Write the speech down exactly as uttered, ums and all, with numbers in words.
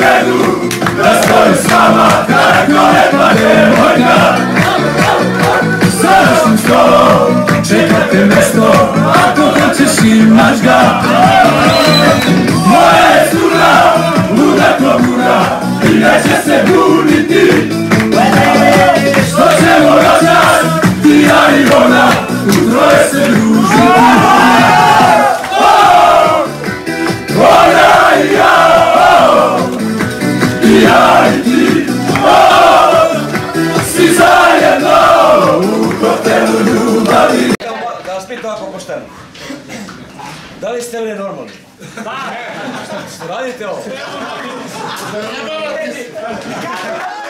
pobedu, da stojim s vama kako jedna djevojka. Sadašnjim stolom čekate mesto, ako hoćeš imaš ga. Moja je cura, luda ko bura, i neće se buniti. Što ćemo rođat, ti ja i ona, u troje se družiti. Ona i ja, i ja i ti, svi zajedno u hotelu ljubavi. Da vas pitam ovako pošteno. Da li ste li normalni? Da! Radite ovo?